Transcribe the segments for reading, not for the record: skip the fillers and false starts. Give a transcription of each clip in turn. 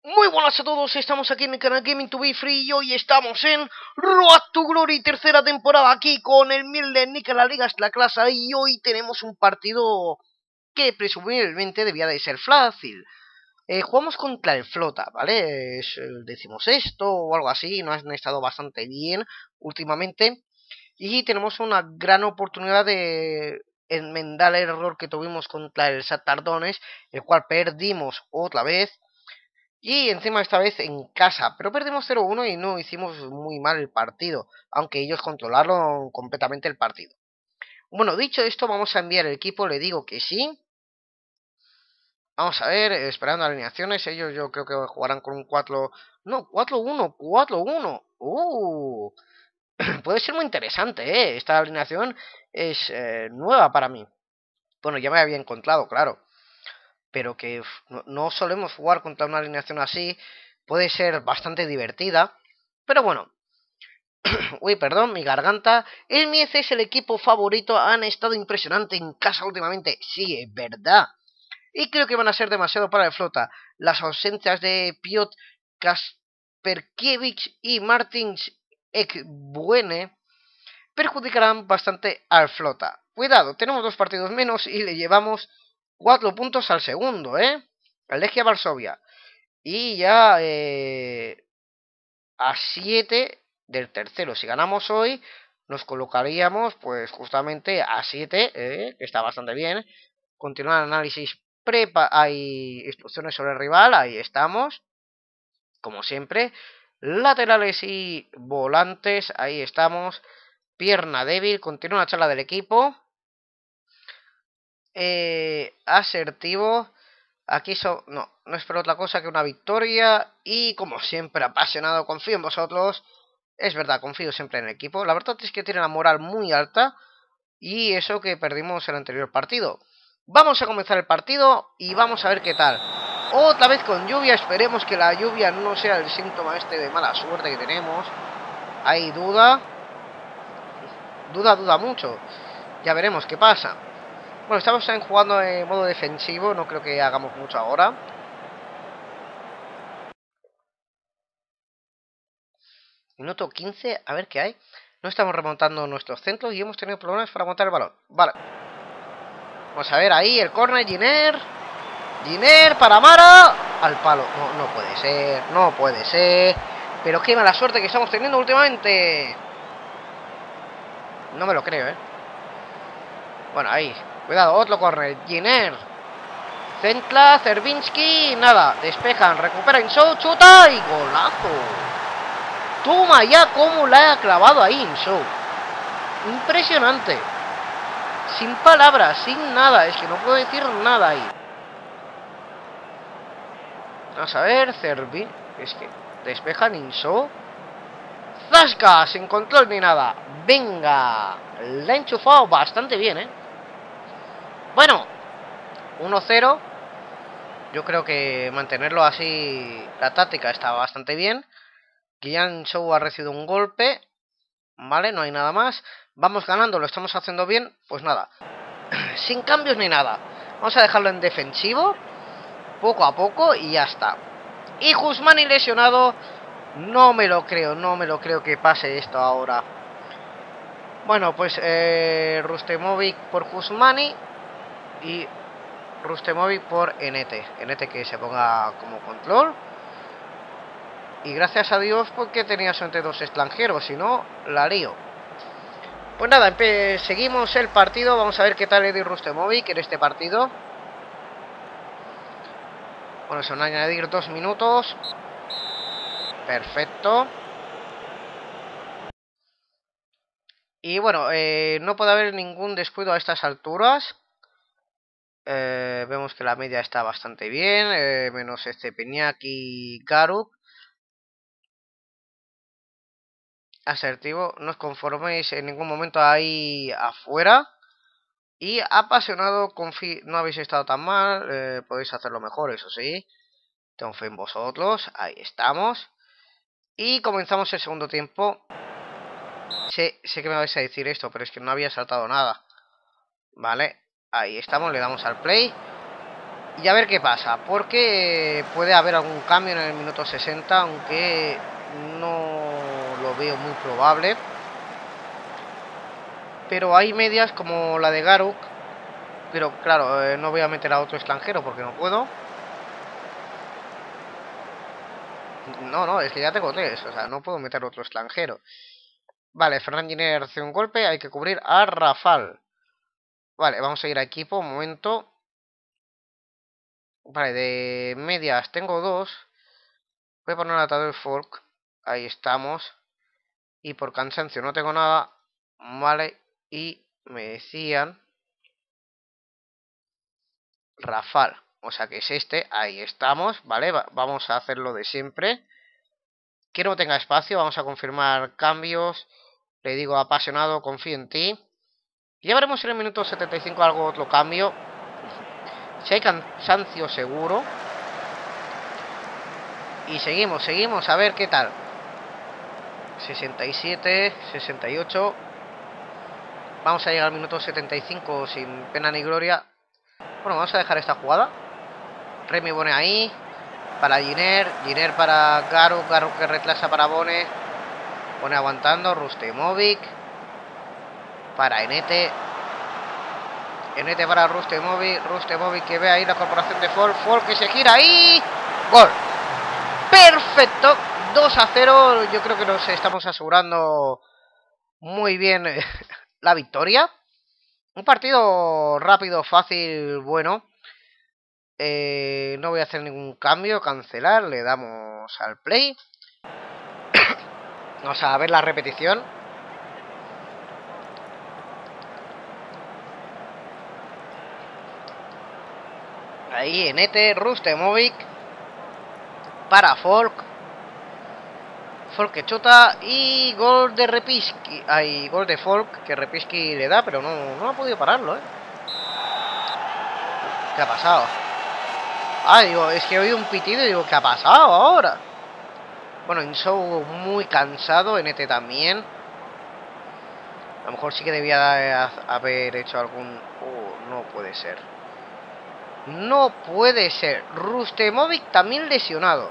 Muy buenas a todos, estamos aquí en el canal Gaming to be Free y hoy estamos en Road to Glory, tercera temporada aquí con el Miel de Nick en la Liga la clase y hoy tenemos un partido que presumiblemente debía de ser fácil. Jugamos contra el Flota, ¿vale? Decimos esto o algo así, no han estado bastante bien últimamente y tenemos una gran oportunidad de enmendar el error que tuvimos contra el Satardones, el cual perdimos otra vez. Y encima esta vez en casa, pero perdimos 0-1 y no hicimos muy mal el partido, aunque ellos controlaron completamente el partido. Bueno, dicho esto, vamos a enviar el equipo, le digo que sí. Vamos a ver, esperando alineaciones, ellos yo creo que jugarán con un 4... No, 4-1, 4-1. Puede ser muy interesante, ¿eh? Esta alineación es nueva para mí. Bueno, ya me había encontrado, claro. Pero que no solemos jugar contra una alineación así. Puede ser bastante divertida. Pero bueno. Uy, perdón, mi garganta. El Mies es el equipo favorito. Han estado impresionante en casa últimamente. Sí, es verdad. Y creo que van a ser demasiado para el Flota. Las ausencias de Piotr Kasperkiewicz y Martins Ekbuene perjudicarán bastante al Flota. Cuidado, tenemos 2 partidos menos y le llevamos 4 puntos al segundo, al Legia Varsovia. Y ya a 7 del tercero. Si ganamos hoy, nos colocaríamos pues justamente a 7, que está bastante bien. Continuar el análisis hay instrucciones sobre el rival, ahí estamos. Como siempre. Laterales y volantes, ahí estamos. Pierna débil, continúa la charla del equipo. Asertivo. Aquí no espero otra cosa que una victoria. Y como siempre, apasionado, confío en vosotros. Es verdad, confío siempre en el equipo. La verdad es que tiene la moral muy alta. Y eso que perdimos el anterior partido. Vamos a comenzar el partido y vamos a ver qué tal. Otra vez con lluvia, esperemos que la lluvia no sea el síntoma este de mala suerte que tenemos. Hay duda. Duda mucho. Ya veremos qué pasa. Bueno, estamos jugando en modo defensivo, no creo que hagamos mucho ahora. Minuto 15, a ver qué hay. No estamos remontando nuestros centros y hemos tenido problemas para montar el balón. Vale. Vamos a ver ahí el córner, Giner para Mara. Al palo. No puede ser, no puede ser. Pero qué mala suerte que estamos teniendo últimamente. No me lo creo, Bueno, ahí. Cuidado, otro córner. Giner. Centla, Zerbinsky, nada, despejan, recupera Insou, chuta y golazo. Toma ya cómo la ha clavado ahí Insou. Impresionante. Sin palabras, sin nada, es que no puedo decir nada ahí. Vamos a ver, Zerbin, es que despejan Insou. ¡Zasca! Sin control ni nada. Venga, la ha enchufado bastante bien, Bueno, 1-0. Yo creo que mantenerlo así, la táctica está bastante bien. Guian Show ha recibido un golpe. Vale, no hay nada más. Vamos ganando, lo estamos haciendo bien. Pues nada, sin cambios ni nada. Vamos a dejarlo en defensivo, poco a poco y ya está. Y Guzmán lesionado. No me lo creo que pase esto ahora. Bueno, pues Rustemovic por Guzmani y Rustemovic por Enete. Enete que se ponga como control. Y gracias a Dios porque tenía solamente 2 extranjeros, si no, la lío. Pues nada, seguimos el partido. Vamos a ver qué tal Edi Rustemovic en este partido. Bueno, se van a añadir 2 minutos. Perfecto. Y bueno, no puede haber ningún descuido a estas alturas. Vemos que la media está bastante bien, menos Peñac y Garuk. Asertivo, no os conforméis en ningún momento ahí afuera. Y apasionado, no habéis estado tan mal, podéis hacerlo mejor, eso sí. Tengo fe en vosotros, ahí estamos. Y comenzamos el segundo tiempo. Sé que me vais a decir esto, pero es que no había saltado nada. Vale, ahí estamos, le damos al play. Y a ver qué pasa, porque puede haber algún cambio en el minuto 60, aunque no lo veo muy probable. Pero hay medias como la de Garuk, pero claro, no voy a meter a otro extranjero porque no puedo. No, es que ya tengo 3, o sea, no puedo meter otro extranjero. Vale, Ferran Giner hace un golpe, hay que cubrir a Rafal. Vale, vamos a ir a equipo, un momento. Vale, de medias tengo 2. Voy a poner un atador folk. Ahí estamos. Y por cansancio no tengo nada. Vale, y me decían Rafal. O sea que es este, ahí estamos, ¿vale? Vamos a hacerlo de siempre. Que no tenga espacio, vamos a confirmar cambios. Le digo apasionado, confío en ti. Ya veremos en el minuto 75 algo otro cambio. Si hay cansancio seguro. Y seguimos, a ver qué tal. 67, 68. Vamos a llegar al minuto 75 sin pena ni gloria. Bueno, vamos a dejar esta jugada. Remy Bone ahí. Para Giner. Giner para Garuk. Garuk que retrasa para Bone. Bone aguantando. Rustemovic. Para Enete. Enete para Rustemovic. Rustemovic que ve ahí la corporación de Folk. Folk que se gira ahí. Gol. Perfecto. 2-0. Yo creo que nos estamos asegurando muy bien la victoria. Un partido rápido, fácil, bueno. No voy a hacer ningún cambio. Cancelar. Le damos al play. Vamos a ver la repetición. Ahí Enete, Rustemovic. Para Folk. Folk que chuta. Y gol de Repiski. Hay gol de Folk que Repiski le da, pero no ha podido pararlo, ¿Qué ha pasado? Ah, digo, es que he oído un pitido y digo, ¿qué ha pasado ahora? Bueno, Insou muy cansado, Enete también. A lo mejor sí que debía haber hecho algún... no puede ser. No puede ser. Rustemovic también lesionado.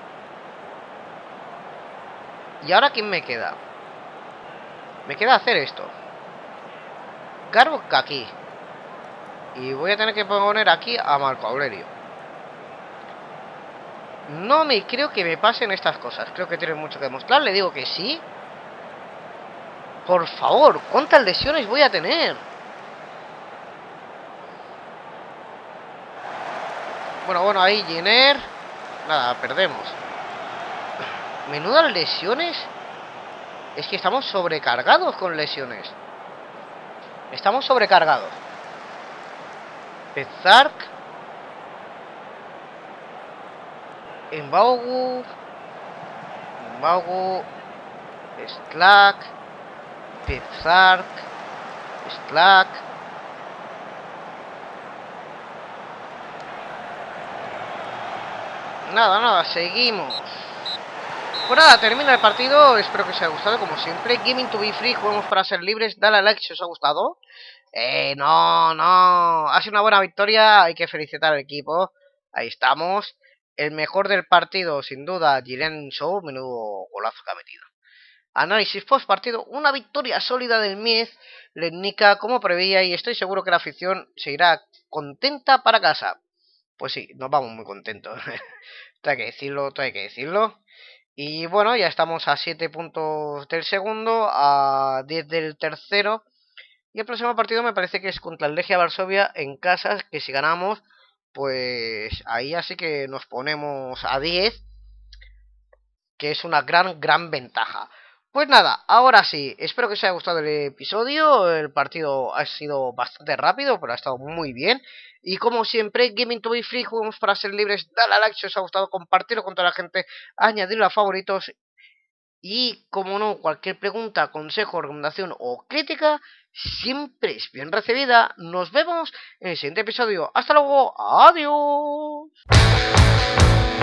¿Y ahora quién me queda? Me queda hacer esto. Garuk aquí. Y voy a tener que poner aquí a Marco Aurelio. No me creo que me pasen estas cosas. Creo que tiene mucho que demostrar. Le digo que sí. Por favor, ¿cuántas lesiones voy a tener? Bueno, ahí Giner. Nada, perdemos. Menudas lesiones. Es que estamos sobrecargados con lesiones. Estamos sobrecargados. Pezark. Embaugu. Slack. Pezark. Slack. Nada, seguimos. Pues nada, termina el partido. Espero que os haya gustado, como siempre. Gaming to be free, juguemos para ser libres. Dale a like si os ha gustado. No. Ha sido una buena victoria. Hay que felicitar al equipo. Ahí estamos. El mejor del partido, sin duda, Jiren Show. Menudo golazo que ha metido. Análisis post partido. Una victoria sólida del Mies. Legnica, como preveía. Y estoy seguro que la afición se irá contenta para casa. Pues sí, nos vamos muy contentos. Todo hay que decirlo. Y bueno, ya estamos a 7 puntos del segundo, a 10 del tercero. Y el próximo partido me parece que es contra el Legia Varsovia en casa, que si ganamos, pues ahí así que nos ponemos a 10, que es una gran ventaja. Pues nada, ahora sí, espero que os haya gustado el episodio. El partido ha sido bastante rápido, pero ha estado muy bien. Y como siempre, Gaming to be free, juguemos para ser libres. Dale a like si os ha gustado, compartirlo con toda la gente, añadirlo a favoritos. Y como no, cualquier pregunta, consejo, recomendación o crítica siempre es bien recibida. Nos vemos en el siguiente episodio. Hasta luego, adiós.